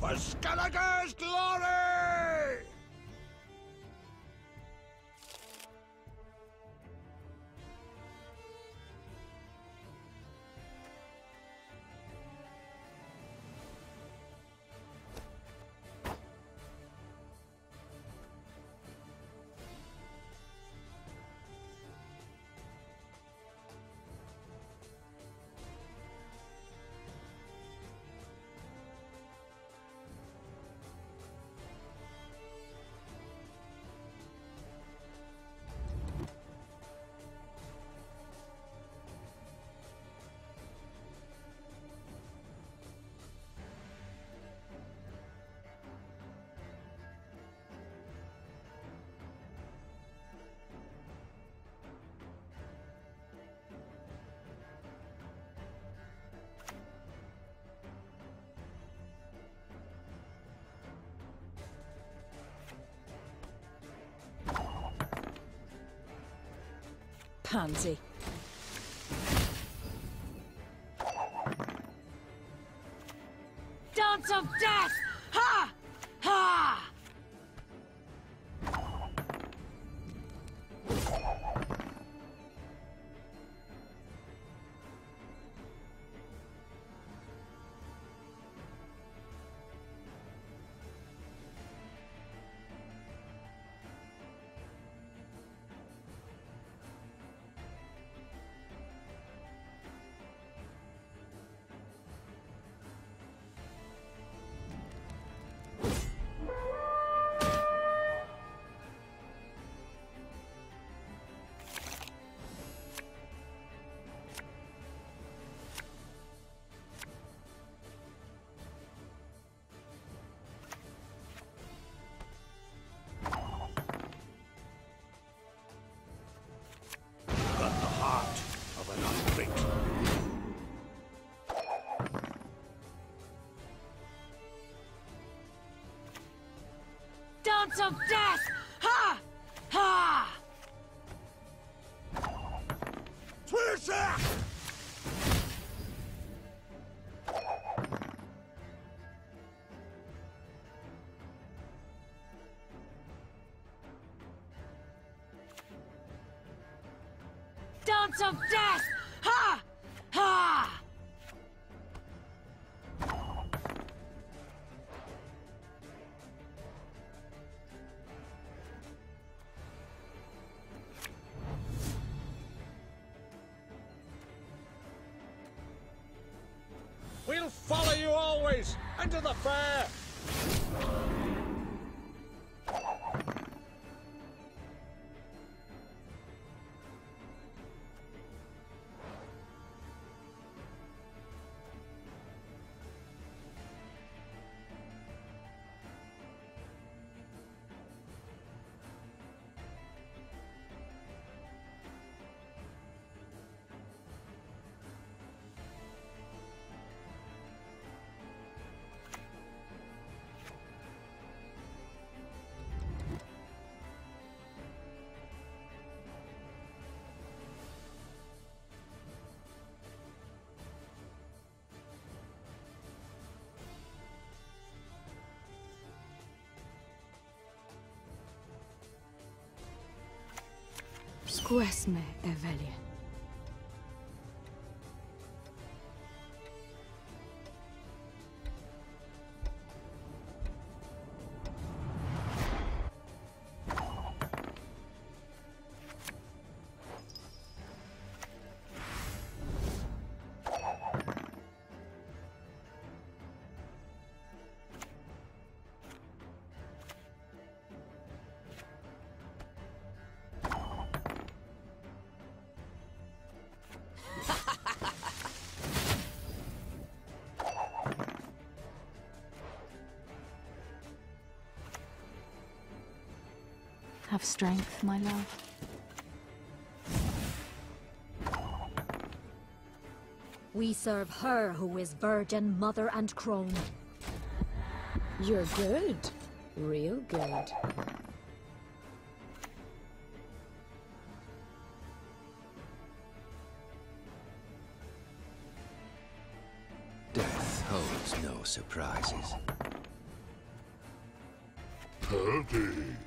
For Skellige's glory! Pansy. Dance of death! Ha! Ha! Dance of death! Ha! Ha! Twisha! Dance of death! Ha! Ha! We'll follow you always, and to the fair! Squesme, Evelia. Have strength, my love. We serve her who is virgin, mother, and crone. You're good. Real good. Death holds no surprises. Howdy.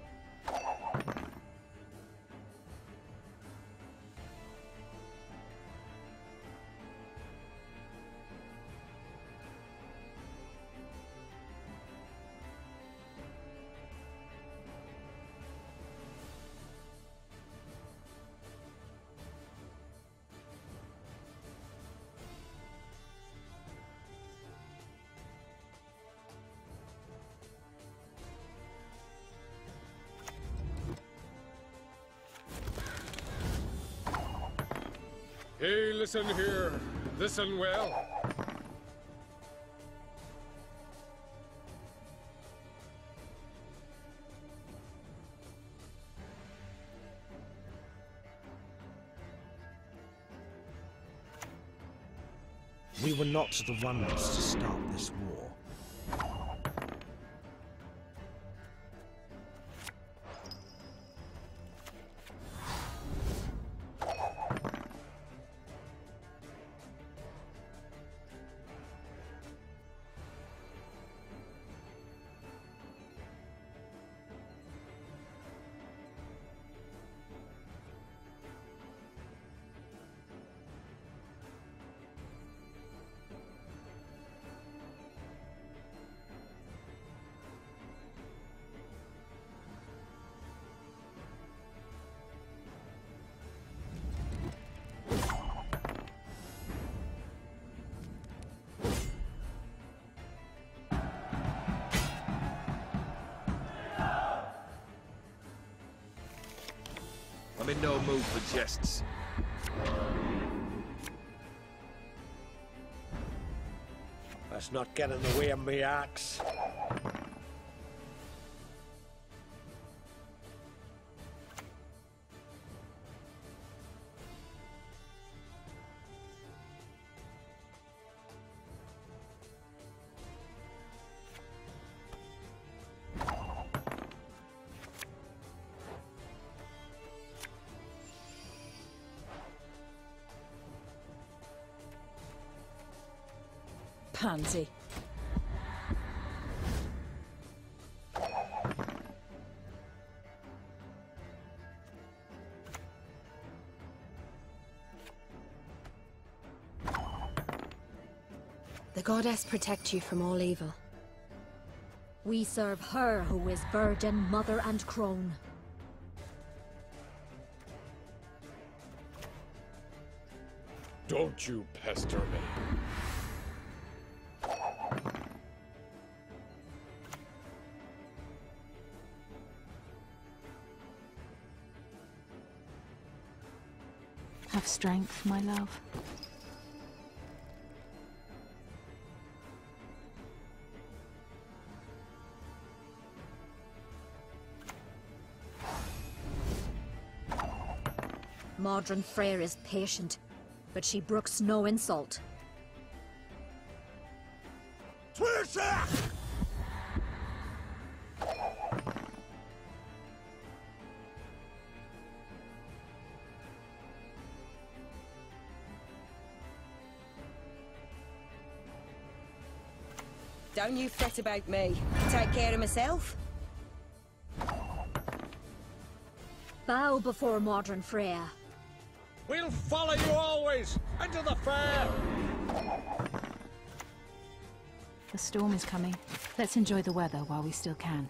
Hey, listen here. Listen well. We were not the ones to start this war. I'm in no mood for jests. Let's not get in the way of me axe. Pansy. The goddess protect you from all evil. We serve her who is virgin, mother, and crone. Don't you pester me. Have strength, my love. Modron Freyr is patient, but she brooks no insult. Don't you fret about me. Take care of myself. Bow before Modron Freyr. We'll follow you always into the fair. The storm is coming. Let's enjoy the weather while we still can.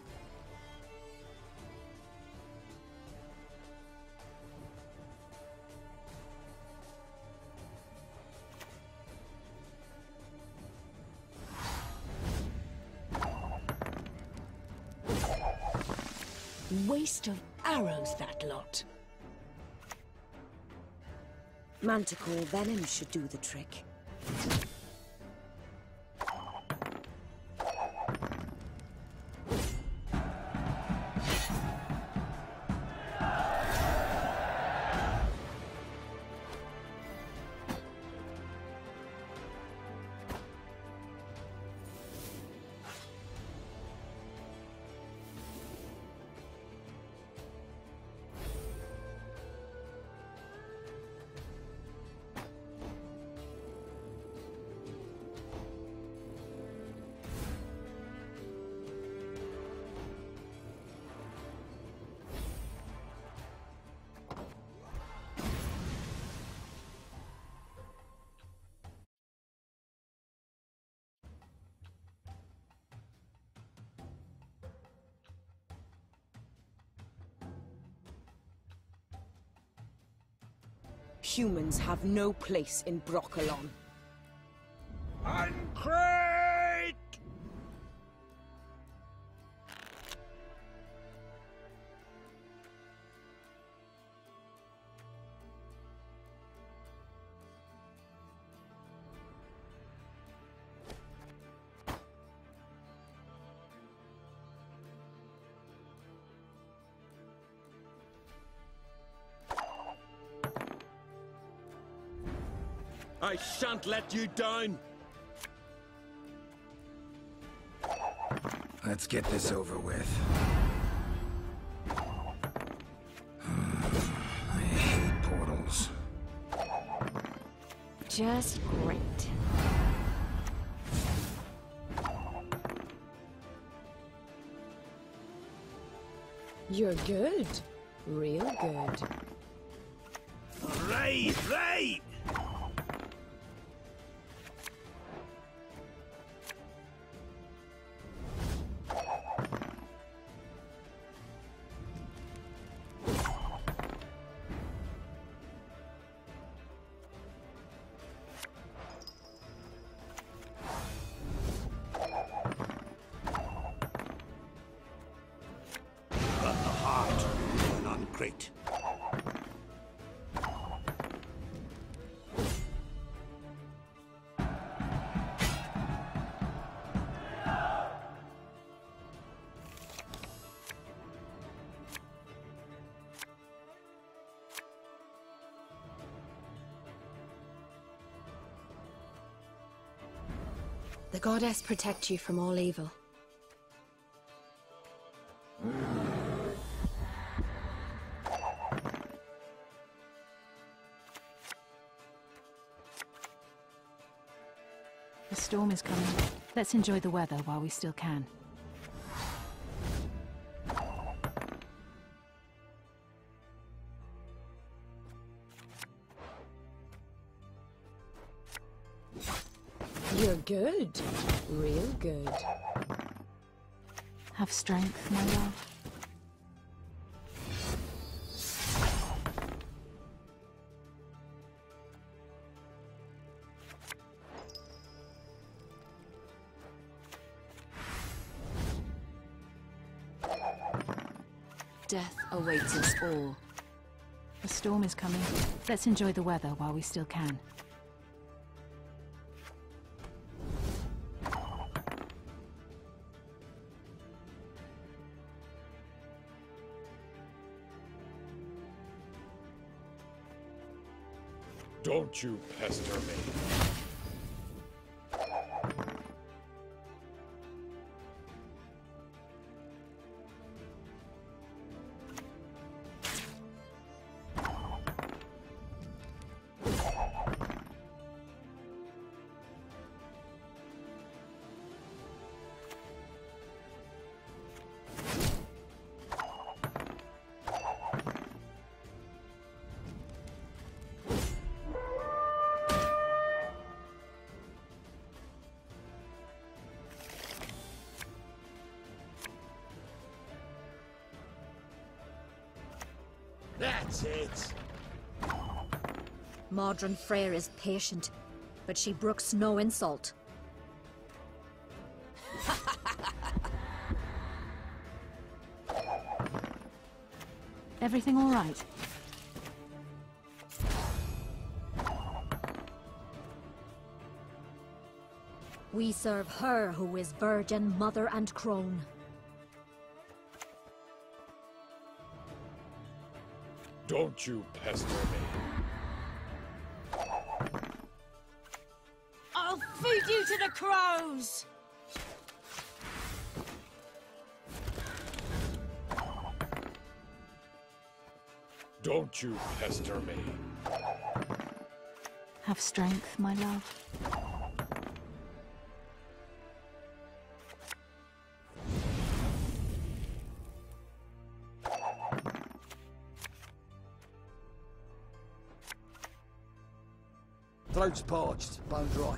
Waste of arrows, that lot. Manticore venom should do the trick. Humans have no place in Brokilon. Uncrate! I shan't let you down! Let's get this over with. I hate portals. Just great. You're good. Real good. Right, right! Great. The goddess protect you from all evil. The storm is coming. Let's enjoy the weather while we still can. You're good. Real good. Have strength, my love. Death awaits us all. The storm is coming. Let's enjoy the weather while we still can. Don't you pester me. That's it. Modron Freyr is patient, but she brooks no insult. Everything all right? We serve her who is virgin, mother, and crone. Don't you pester me. I'll feed you to the crows! Don't you pester me. Have strength, my love. Throat's parched, bone dry.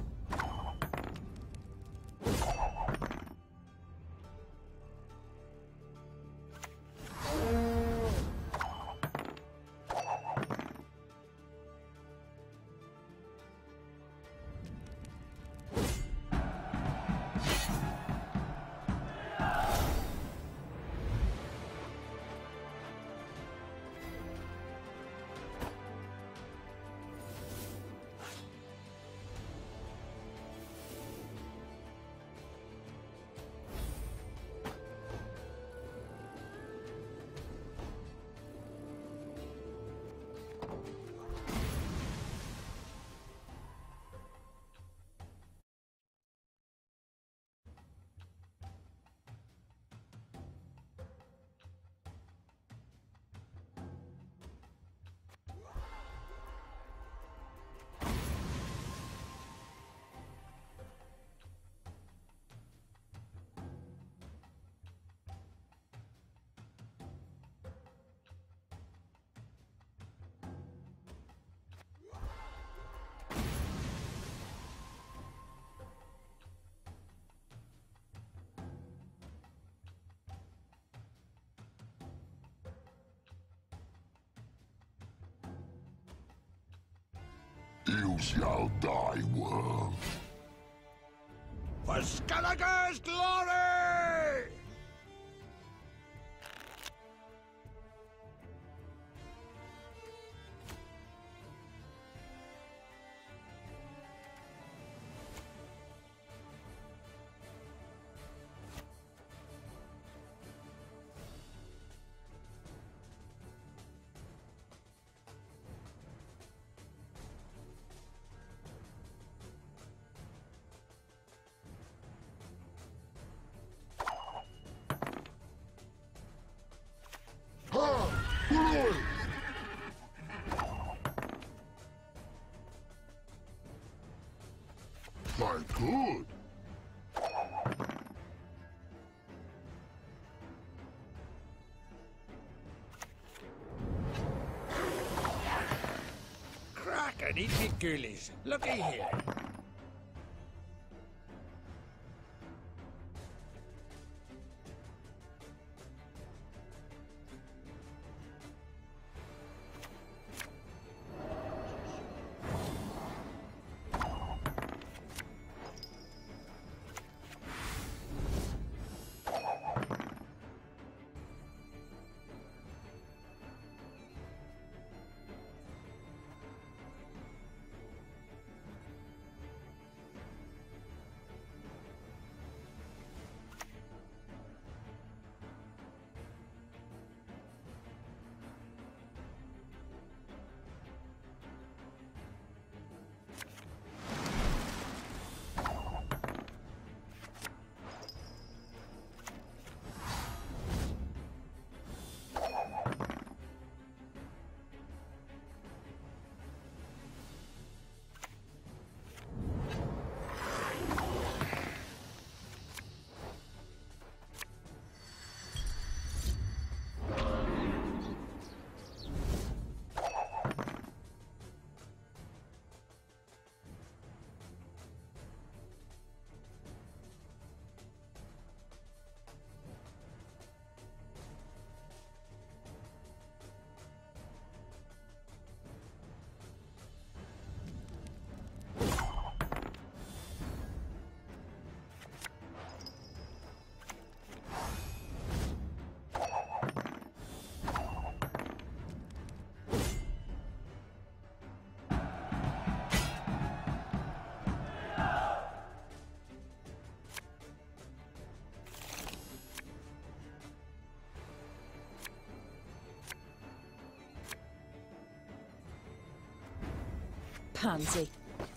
You shall die, worm. For Skellige's glory! My good. Crack and eat me ghoulies. Looky here. Pansy.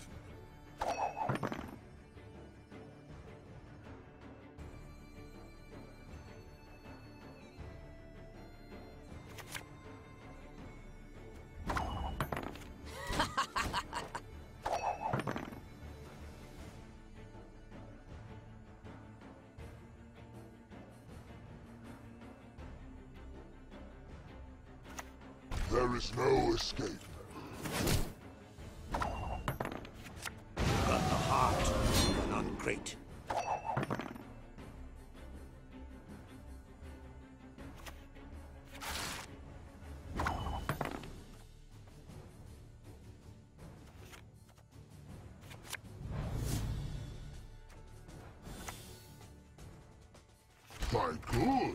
There is no escape. Got the heart of an ungreat. My good.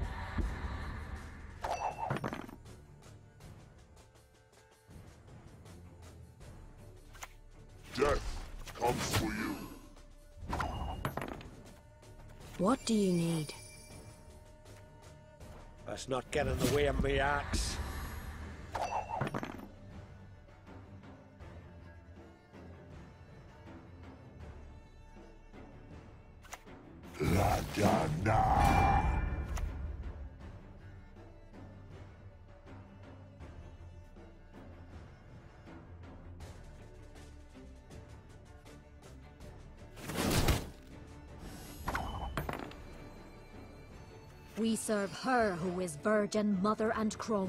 Death comes for you. What do you need? Let's not get in the way of me axe. La Dana. We serve her who is virgin, mother, and crone.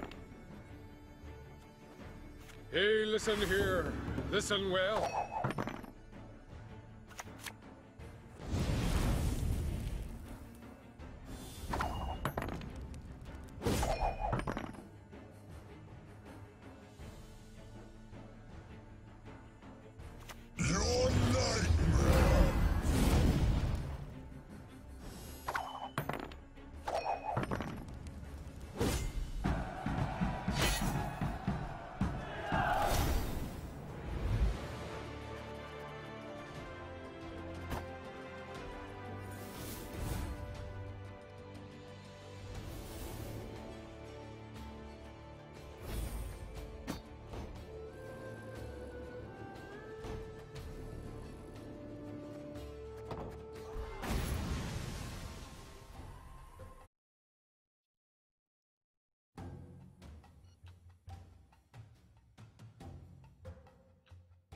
Hey, listen here. Listen well.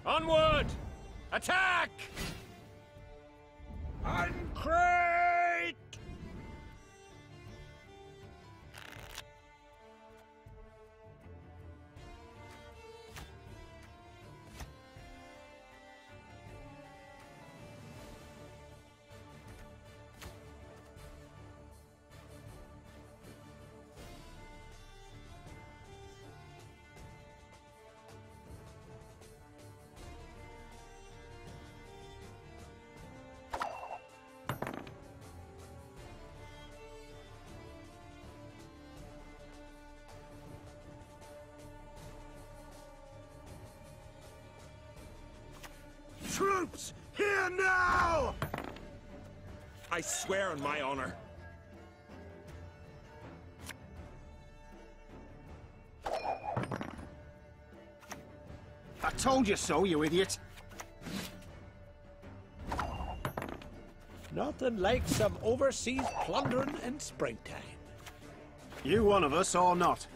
Onward! Attack! Uncrate! Troops, here now! I swear on my honor. I told you so, you idiot! Nothing like some overseas plundering in springtime. You one of us or not?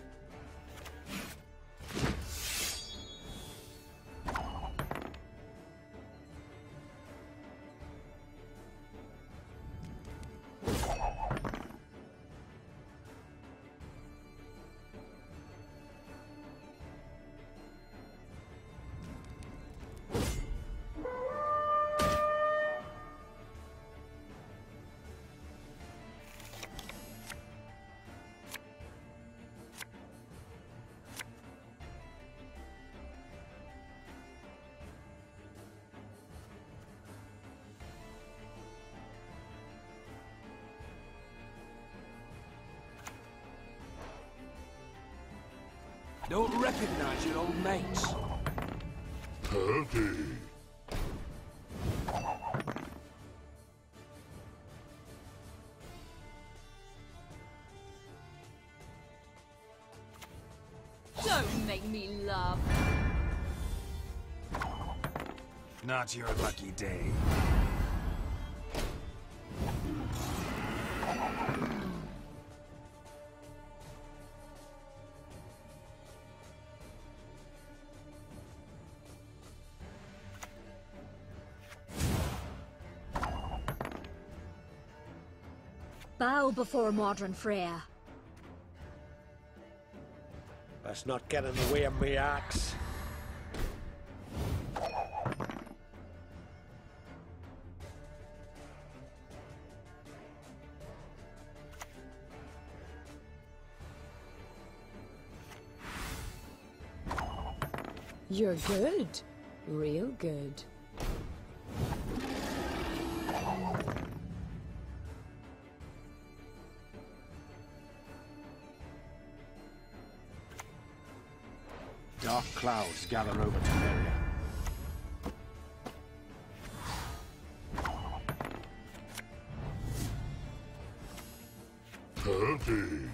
Don't recognize your old mates. Heavy. Don't make me laugh. Not your lucky day. Bow before modern Freya. Let's not get in the way of me axe. You're good. Real good. Dark clouds gather over Temeria. Heavy.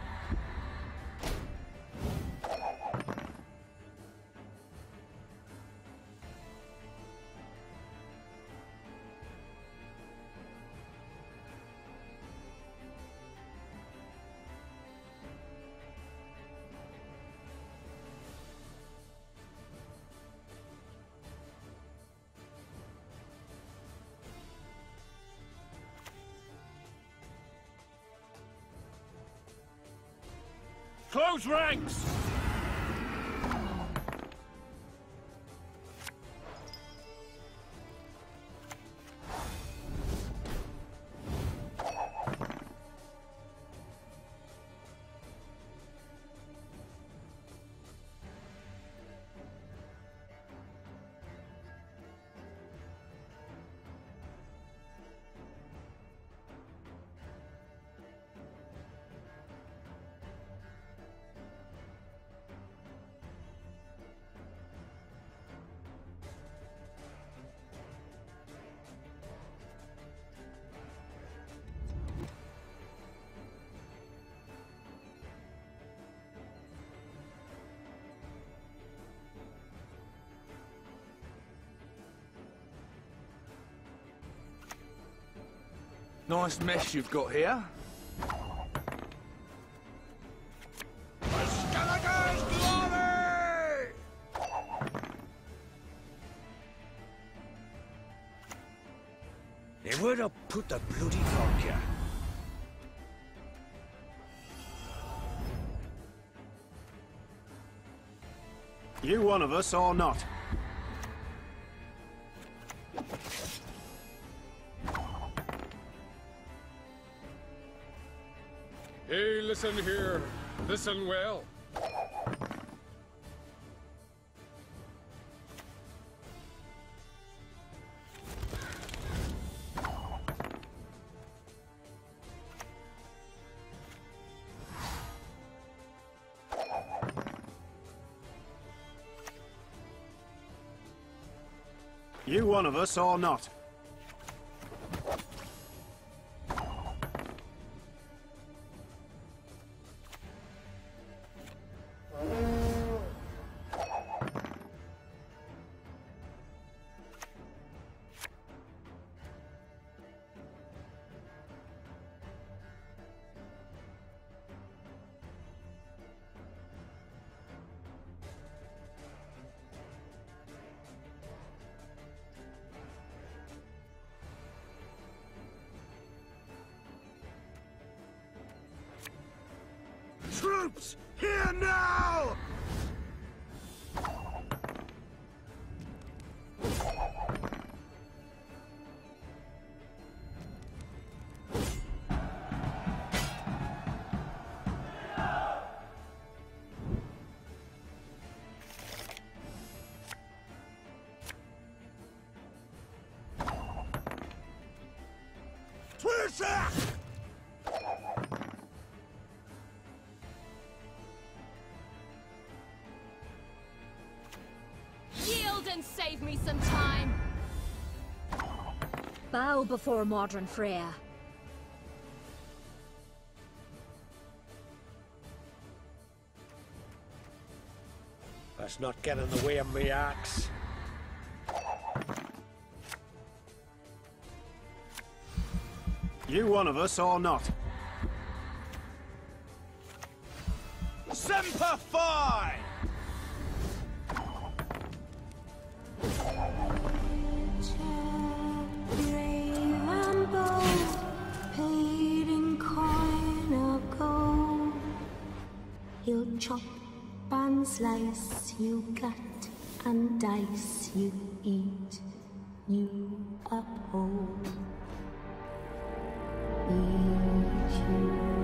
Close ranks! Nice mess you've got here. Skeletor's glory! Where'd I put the bloody vodka? You one of us or not? Hey, listen here. Listen well. You one of us or not? Troops, here now! Twisha! Yield and save me some time. Bow before modern Freya. Let's not get in the way of me axe. You one of us or not? Semper Fi! Paid in coin of gold. He'll chop and slice, you cut and dice, you eat, you uphold. Eat you